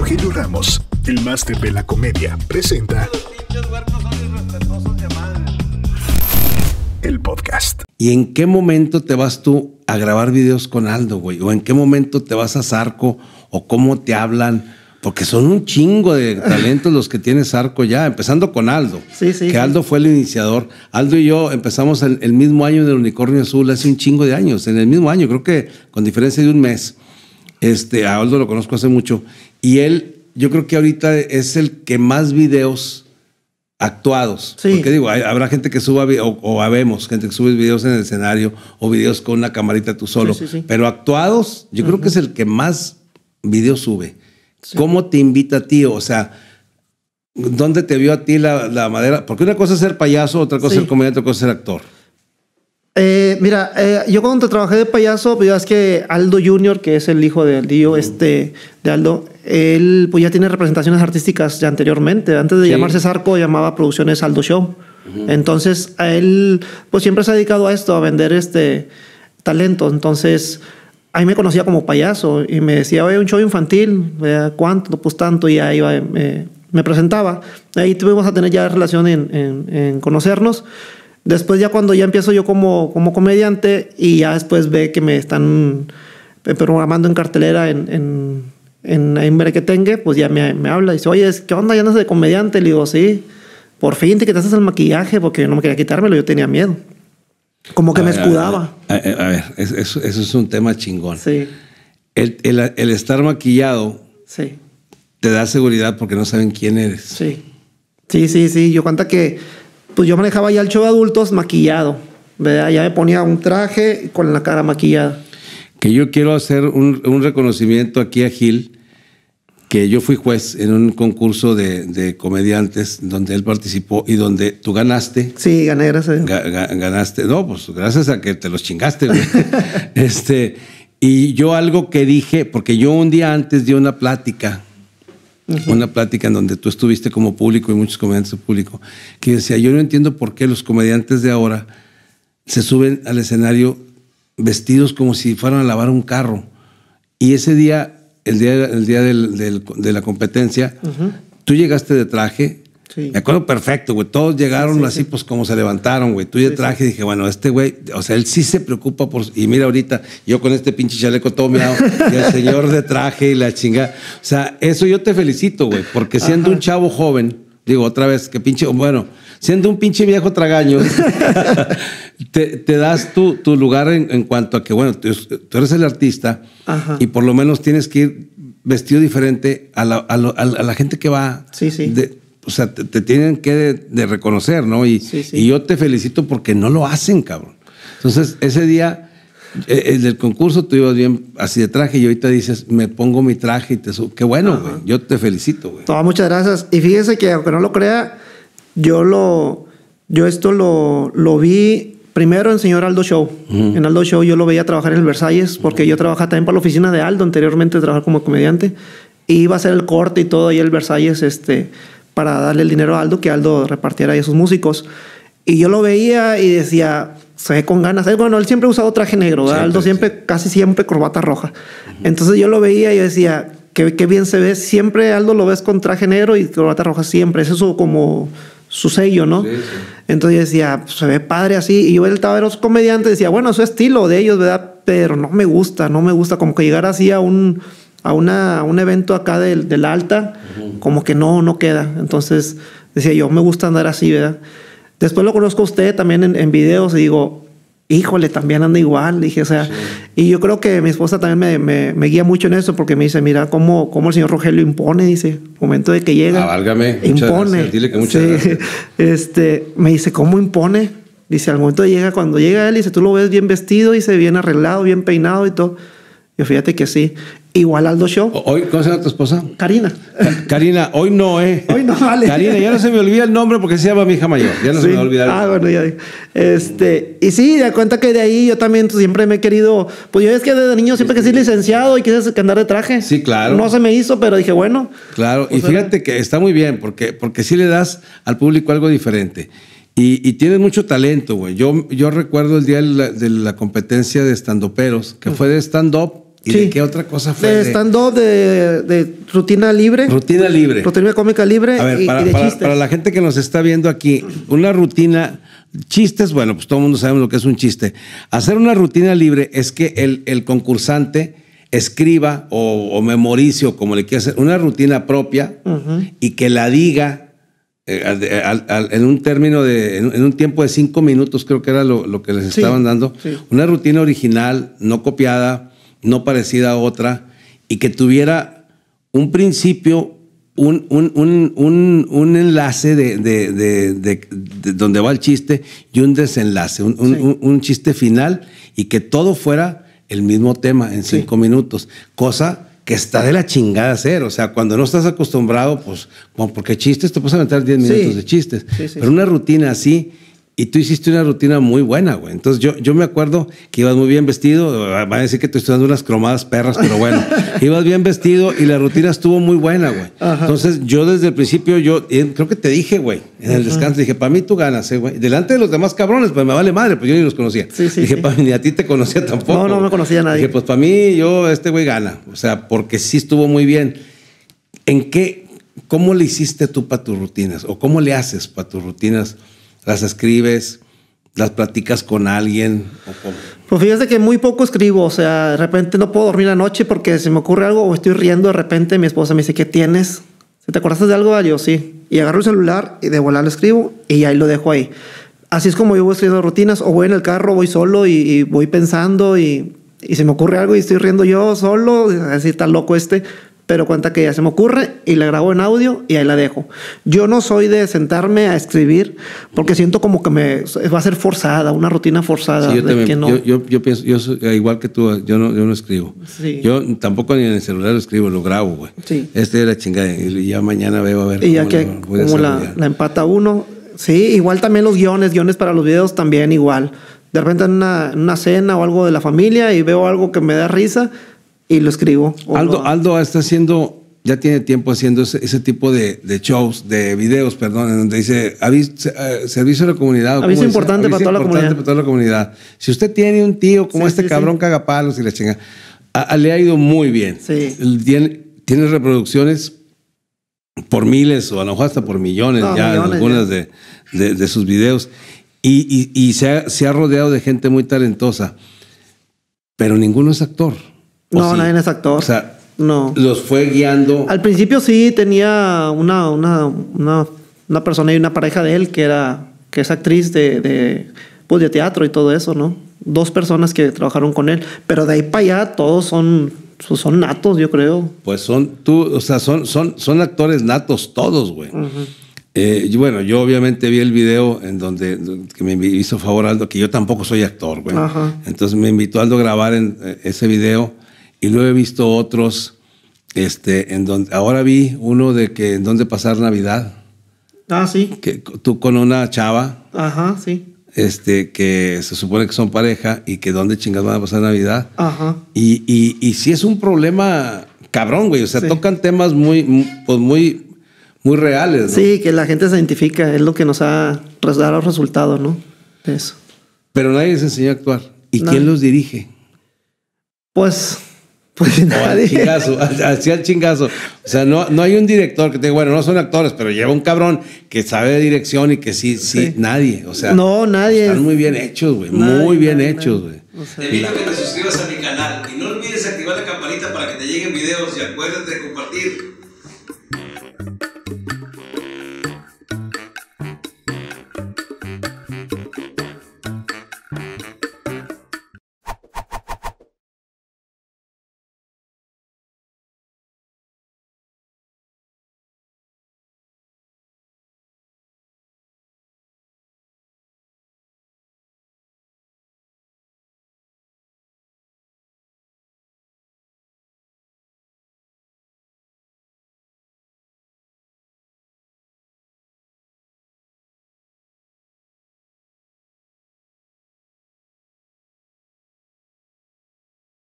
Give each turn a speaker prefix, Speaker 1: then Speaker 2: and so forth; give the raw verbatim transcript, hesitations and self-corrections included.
Speaker 1: Rogelio Ramos, el máster de la comedia, presenta el podcast.
Speaker 2: ¿Y en qué momento te vas tú a grabar videos con Aldo, güey? ¿O en qué momento te vas a Zarco? ¿O cómo te hablan? Porque son un chingo de talentos los que tiene Zarco ya, empezando con Aldo.
Speaker 3: Sí, sí.
Speaker 2: Que
Speaker 3: sí.
Speaker 2: Aldo fue el iniciador. Aldo y yo empezamos el, el mismo año del Unicornio Azul, hace un chingo de años, en el mismo año, creo que con diferencia de un mes. Este, a Aldo lo conozco hace mucho. Y él, yo creo que ahorita es el que más videos actuados.
Speaker 3: Sí.
Speaker 2: Porque digo, hay, habrá gente que suba, o, o habemos gente que sube videos en el escenario, o videos con una camarita tú solo.
Speaker 3: Sí, sí, sí.
Speaker 2: Pero actuados, yo uh-huh. creo que es el que más videos sube.
Speaker 3: Sí.
Speaker 2: ¿Cómo te invita a ti? O sea, ¿dónde te vio a ti la, la madera? Porque una cosa es ser payaso, otra cosa es
Speaker 3: Sí.
Speaker 2: ser comediante, otra cosa es ser actor.
Speaker 3: Eh, mira, eh, yo cuando trabajé de payaso, pues ya es que Aldo junior, que es el hijo de Aldo, uh-huh. este, de Aldo, él pues ya tiene representaciones artísticas ya anteriormente. Antes de sí. llamarse Zarco, llamaba Producciones Aldo Show. Uh-huh. Entonces, a él pues siempre se ha dedicado a esto, a vender este talento. Entonces, a mí me conocía como payaso y me decía, oye, un show infantil, ¿cuánto? Pues tanto, y ahí iba, me, me presentaba. Ahí tuvimos a tener ya relación en, en, en conocernos. Después ya cuando ya empiezo yo como, como comediante y ya después ve que me están programando en cartelera en, en, en, en Merequetengue, pues ya me, me habla y dice, oye, ¿qué onda? ¿Ya andas de comediante? Le digo, sí, por fin te quitaste el maquillaje porque no me quería quitármelo, yo tenía miedo. Como que a me ver, escudaba.
Speaker 2: A ver, a ver eso, eso es un tema chingón.
Speaker 3: Sí.
Speaker 2: El, el, el estar maquillado
Speaker 3: sí.
Speaker 2: te da seguridad porque no saben quién eres.
Speaker 3: Sí, sí, sí, sí. Yo cuenta que pues yo manejaba ya el show de adultos maquillado, ¿verdad? Ya me ponía un traje con la cara maquillada.
Speaker 2: Que yo quiero hacer un, un reconocimiento aquí a Gil, que yo fui juez en un concurso de, de comediantes donde él participó y donde tú ganaste.
Speaker 3: Sí, gané, gracias.
Speaker 2: Ga, ga, ganaste, no, pues gracias a que te los chingaste. este, y yo algo que dije, porque yo un día antes di una plática, Uh-huh. una plática en donde tú estuviste como público y muchos comediantes de público, que decía, yo no entiendo por qué los comediantes de ahora se suben al escenario vestidos como si fueran a lavar un carro. Y ese día, el día, el día del, del, de la competencia, uh-huh. tú llegaste de traje. Sí. Me acuerdo perfecto, güey. Todos llegaron sí, sí, así, sí. pues como se levantaron, güey. Tú de sí, traje sí. y dije, bueno, este güey, o sea, él sí se preocupa por. Y mira, ahorita, yo con este pinche chaleco todo miado, y el señor de traje y la chingada. O sea, eso yo te felicito, güey, porque siendo Ajá. un chavo joven, digo otra vez, que pinche, bueno, siendo un pinche viejo tragaño, te, te das tu, tu lugar en, en cuanto a que, bueno, tú, tú eres el artista Ajá. y por lo menos tienes que ir vestido diferente a la, a lo, a la gente que va.
Speaker 3: Sí, sí.
Speaker 2: De, O sea, te, te tienen que de, de reconocer, ¿no? Y,
Speaker 3: sí, sí.
Speaker 2: y yo te felicito porque no lo hacen, cabrón. Entonces, ese día, eh, el del concurso, tú ibas bien así de traje y ahorita dices, me pongo mi traje y te subo. Qué bueno, güey. Yo te felicito, güey.
Speaker 3: No, muchas gracias. Y fíjese que, aunque no lo crea, yo lo, yo esto lo, lo vi primero en señor Aldo Show. Uh-huh. En Aldo Show yo lo veía trabajar en el Versalles, porque uh-huh. yo trabajaba también para la oficina de Aldo anteriormente, trabajar como comediante. Y iba a hacer el corte y todo ahí el Versalles, este... para darle el dinero a Aldo, que Aldo repartiera a sus músicos. Y yo lo veía y decía, se ve con ganas. Bueno, él siempre ha usado traje negro, siempre, Aldo siempre, sí. casi siempre corbata roja. Uh-huh. Entonces yo lo veía y yo decía, qué, qué bien se ve. Siempre Aldo lo ves con traje negro y corbata roja siempre. Eso es su, como su sello, ¿no? Sí, sí. Entonces yo decía, pues, se ve padre así. Y yo él estaba a ver a los comediantes y decía, bueno, es su estilo de ellos, ¿verdad? Pero no me gusta, no me gusta. Como que llegar así a un... a una, un evento acá del, del Alta, uh-huh. como que no, no queda. Entonces, decía yo, me gusta andar así, ¿verdad? Después lo conozco a usted también en, en videos y digo, híjole, también anda igual. Dije, o sea, sí. y yo creo que mi esposa también me, me, me guía mucho en eso porque me dice, mira, cómo, cómo el señor Rogelio impone, dice, momento de que llega.
Speaker 2: Ah, válgame.
Speaker 3: Impone.
Speaker 2: Dile que muchas
Speaker 3: sí.
Speaker 2: gracias.
Speaker 3: Este, me dice, ¿cómo impone? Dice, al momento de llega, cuando llega él, dice, tú lo ves bien vestido, dice, bien arreglado, bien peinado y todo. Yo fíjate que sí. Igual Aldo Show.
Speaker 2: Hoy, ¿cómo se llama tu esposa?
Speaker 3: Karina.
Speaker 2: Karina, hoy no, ¿eh?
Speaker 3: Hoy no, vale.
Speaker 2: Karina, ya no se me olvida el nombre porque se llama mi hija mayor. Ya no
Speaker 3: sí.
Speaker 2: se me va a olvidar.
Speaker 3: Ah, bueno, ya. Este, y sí, da cuenta que de ahí yo también siempre me he querido. Pues yo es que desde niño siempre que soy licenciado y quise andar de traje.
Speaker 2: Sí, claro.
Speaker 3: No se me hizo, pero dije, bueno.
Speaker 2: Claro, pues y fíjate era... que está muy bien porque, porque sí le das al público algo diferente. Y, y tienes mucho talento, güey. Yo, yo recuerdo el día de la, de la competencia de estandoperos, que uh-huh. fue de stand-up ¿Y
Speaker 3: sí.
Speaker 2: de qué otra cosa fue?
Speaker 3: De
Speaker 2: de
Speaker 3: stand-up, de, de rutina libre.
Speaker 2: Rutina libre.
Speaker 3: Rutina cómica libre.
Speaker 2: A ver,
Speaker 3: y,
Speaker 2: para,
Speaker 3: y de
Speaker 2: para,
Speaker 3: chistes.
Speaker 2: para la gente que nos está viendo aquí, una rutina, chistes, bueno, pues todo el mundo sabe lo que es un chiste. Hacer una rutina libre es que el, el concursante escriba o, o memorice, o como le quiera hacer, una rutina propia uh-huh. y que la diga eh, al, al, al, en un término de, en, en un tiempo de cinco minutos, creo que era lo, lo que les sí, estaban dando. Sí. Una rutina original, no copiada, no parecida a otra, y que tuviera un principio, un, un, un, un, un enlace de, de, de, de, de donde va el chiste y un desenlace, un, sí. un, un chiste final, y que todo fuera el mismo tema en cinco sí. minutos, cosa que está de la chingada hacer. O sea, cuando no estás acostumbrado, pues, porque chistes, te puedes aventar diez minutos sí. de chistes, sí, sí, pero una rutina así. Y tú hiciste una rutina muy buena, güey. Entonces yo, yo me acuerdo que ibas muy bien vestido. Van a decir que te estoy dando unas cromadas perras, pero bueno. Ibas bien vestido y la rutina estuvo muy buena, güey. Entonces yo desde el principio, yo creo que te dije, güey, en el Ajá. descanso, dije, para mí tú ganas, eh, güey. Delante de los demás cabrones, pues me vale madre, pues yo ni los conocía. Sí, sí, dije, sí. para mí ni a ti te conocía tampoco.
Speaker 3: No, no me conocía a nadie.
Speaker 2: Dije, pues para mí, yo, este güey gana. O sea, porque sí estuvo muy bien. ¿En qué, cómo le hiciste tú para tus rutinas? ¿O cómo le haces para tus rutinas? ¿Las escribes? ¿Las platicas con alguien? ¿O cómo?
Speaker 3: Pues fíjate que muy poco escribo. O sea, de repente no puedo dormir la noche porque se me ocurre algo o estoy riendo. De repente mi esposa me dice, ¿qué tienes? ¿Te acordaste de algo? Yo sí. Y agarro el celular y de volar lo escribo y ahí lo dejo ahí. Así es como yo voy escribiendo rutinas. O voy en el carro, voy solo y, y voy pensando y, y se me ocurre algo y estoy riendo yo solo. Así está loco este. Pero cuenta que ya se me ocurre y la grabo en audio y ahí la dejo. Yo no soy de sentarme a escribir porque siento como que me va a ser forzada, una rutina forzada.
Speaker 2: Sí, yo,
Speaker 3: de
Speaker 2: también,
Speaker 3: que no.
Speaker 2: yo, yo, yo pienso, yo soy, igual que tú, yo no, yo no escribo. Sí. Yo tampoco ni en el celular lo escribo, lo grabo, güey. Sí. Este es la chingada y ya mañana veo a ver.
Speaker 3: Y ya que la, como la, la empata uno. Sí, igual también los guiones, guiones para los videos también igual. De repente en una, en una cena o algo de la familia y veo algo que me da risa y lo escribo.
Speaker 2: Aldo,
Speaker 3: lo...
Speaker 2: Aldo está haciendo, ya tiene tiempo haciendo ese, ese tipo de, de shows, de videos, perdón, en donde dice aviso, eh, servicio a la comunidad.
Speaker 3: Aviso importante, aviso para, toda
Speaker 2: importante
Speaker 3: la
Speaker 2: para toda la comunidad. Si usted tiene un tío como sí, este sí, cabrón sí. cagapalos y la chinga, a, a, le ha ido muy bien.
Speaker 3: Sí.
Speaker 2: Tiene, tiene reproducciones por miles o a lo mejor hasta por millones no, ya millones, en algunas ya. De, de, de sus videos. Y, y, y se, ha, se ha rodeado de gente muy talentosa, pero ninguno es actor.
Speaker 3: No,
Speaker 2: sí?
Speaker 3: nadie es actor.
Speaker 2: O sea,
Speaker 3: no.
Speaker 2: los fue guiando.
Speaker 3: Al principio sí tenía una, una, una, una persona y una pareja de él que era que es actriz de, de, pues de teatro y todo eso, ¿no? Dos personas que trabajaron con él. Pero de ahí para allá todos son, son natos, yo creo.
Speaker 2: Pues son tú, o sea, son, son, son actores natos todos, güey. Uh-huh. Eh, y bueno, yo obviamente vi el video en donde que me hizo favor Aldo, que yo tampoco soy actor, güey. Uh-huh. Entonces me invitó Aldo a grabar en, eh, ese video. Y luego he visto otros, este, en donde ahora vi uno de que en donde pasar Navidad.
Speaker 3: Ah, sí.
Speaker 2: Que tú con una chava.
Speaker 3: Ajá, sí.
Speaker 2: Este, que se supone que son pareja y que dónde chingados van a pasar Navidad.
Speaker 3: Ajá.
Speaker 2: Y, y, y sí es un problema cabrón, güey. O sea, sí. tocan temas muy, pues muy, muy reales, ¿no?
Speaker 3: Sí, que la gente se identifica, es lo que nos ha dado los resultados, ¿no? De eso.
Speaker 2: Pero nadie les enseñó a actuar. ¿Y no. quién los dirige?
Speaker 3: Pues. Pues
Speaker 2: nadie. Al chingazo, hacia el chingazo. O sea, no, no hay un director que te diga, bueno, no son actores, pero lleva un cabrón que sabe de dirección y que sí, sí, sí. nadie. O sea,
Speaker 3: no, nadie.
Speaker 2: Están muy bien hechos, güey. Muy bien nadie, hechos, güey.
Speaker 4: O sea, te invito a que te suscribas a mi canal y no olvides activar la campanita para que te lleguen videos y acuérdate de compartir.